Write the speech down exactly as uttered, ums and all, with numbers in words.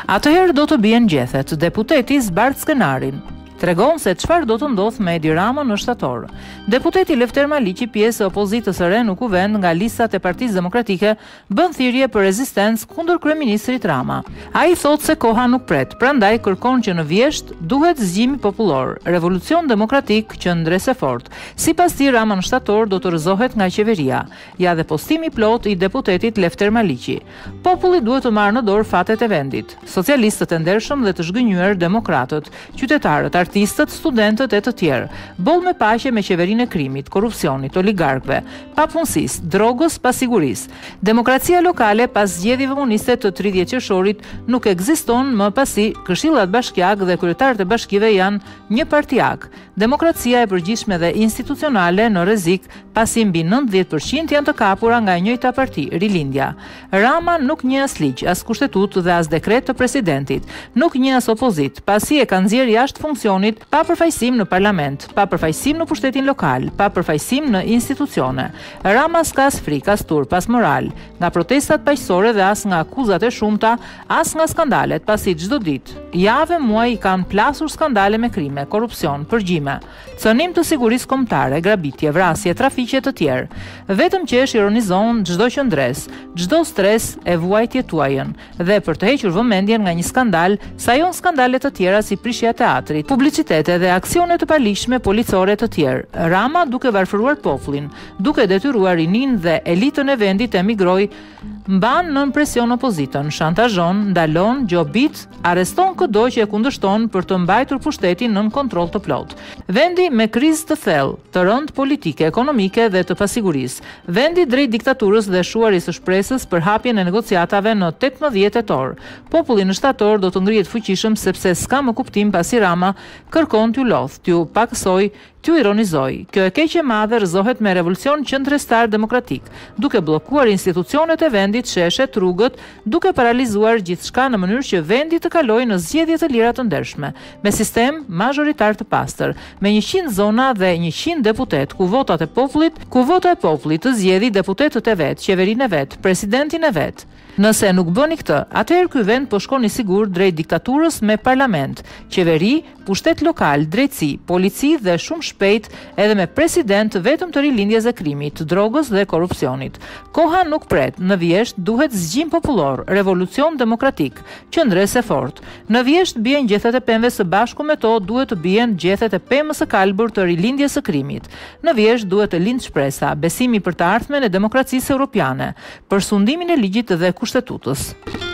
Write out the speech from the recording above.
Atëherë do të bien gjethet deputeti Zbart Skenarin. Tregon se çfarë do të ndodh me Edi Ramën në shtator. Deputeti Lefter Maliqi, pjesë e opozitës së re në kuvend nga listat e Partisë Demokratike, bën thirrje për rezistencë kundër kryeministrit Rama. Ai thotë se koha nuk pret, prandaj kërkon që në Vjesht duhet zgjimi popullor, revolucion demokratik që ndres e fortë. Sipas tij, Rama në shtator do të rrëzohet nga qeveria. Ja dhe postimi plot i deputetit Lefter Maliqi. Populli duhet të marrë në dorë fatet e vendit. Socialistët e ndershëm dhe të zhgënjur demokratët, qytetarët, artistët, studentët e të tjerë, boll me paqe me qeverinë e krimit, korrupsionit, oligarkëve, papunësisë, drogës, pasigurisë. Demokracia lokale pas zgjedhjeve komuniste të tridhjetë qershorit nuk ekziston më pasi këshillat bashkiak dhe kryetarët e bashkive janë një partijak. Demokracia e përgjithshme dhe institucionale në rrezik pasi mbi nëntëdhjetë përqind janë të kapura nga e njëjta parti, Rilindja. Rama nuk njeh as ligj, as kushtetutë dhe as dekret të presidentit, nuk njeh as opozit, pasi e ka nxjerrë jashtë funksionit pa përfaqësim në parlament, pa përfaqësim në pushtetin lokal, pa përfaqësim në institucione. Rama s'ka as frikë, as turp, as moral, nga protestat paqësore dhe as nga akuzat e shumta, as nga skandalet, pasi çdo ditë, javë muaj i kanë plasur skandale me krime, korrupsion, përgjime, cënim të sigurisë kombëtare, grabitje, vrasje, trafiqe të tjerë. Vetëm qesh ironizon çdo qëndres, çdo stres e vuajtje tuajën, dhe për të hequr vëmendjen nga një skandal, sajon skandale të tjera si prishja e teatrit, publicitete dhe aksione të palishme policore të tjerë. Rama, duke varfëruar popullin, duke detyruar rinin dhe elitën e vendit të emigroj, mban nën presion opozitën, shantazhon, ndalon, gjobit, arreston çdo që e kundërshton për të mbajtur pushtetin nën kontroll të plot. Vendi me krizë të thellë, të rëndë politike, ekonomike dhe të pasigurisë. Vendi drejt diktaturës dhe shuaris së shpresës për hapjen e negociatave në tetëmbëdhjetë tetor. Populli në shtator do të ngrihet fuqishëm sepse s'ka më kuptim pasi Rama kërkon t'ju lodh, t'ju pakësoj, t'ju ironizoj. Kjo e keq e madhe rrëzohet me revolucion qendrestar demokratik, duke bllokuar institucionet e vendit, sheshet, rrugët, duke paralizuar gjithçka në mënyrë që vendi të kalojë në zgjedhje të lira të ndershme, me sistem mazhoritar të pastër, me njëqind zona dhe njëqind deputet, ku votat e popullit, ku vota e popullit të zgjedhë deputetët e vet, qeverinë e vet, presidentin e vet. Nëse nuk bëni këtë, atëherë ky vend po shkon i sigurt drejt diktaturës me parlament, qeveri, pushtet lokal, drejtësi, polici dhe shumë shpejt edhe me president vetëm të rilindjes e krimit, drogës dhe korrupsionit. Koha nuk pret, në Vjesht duhet zgjim popullor, revolucion demokratik, qëndres e fortë. Në Vjesht bien gjethet e pemëve së bashku me to duhet të bien gjethet e pemës së kalbur të rilindjes së krimit. Në Vjesht duhet të lind shpresa, besimi për të ardhmen e demokracisë europiane, për sundimin e ligjit dhe kushtetutës.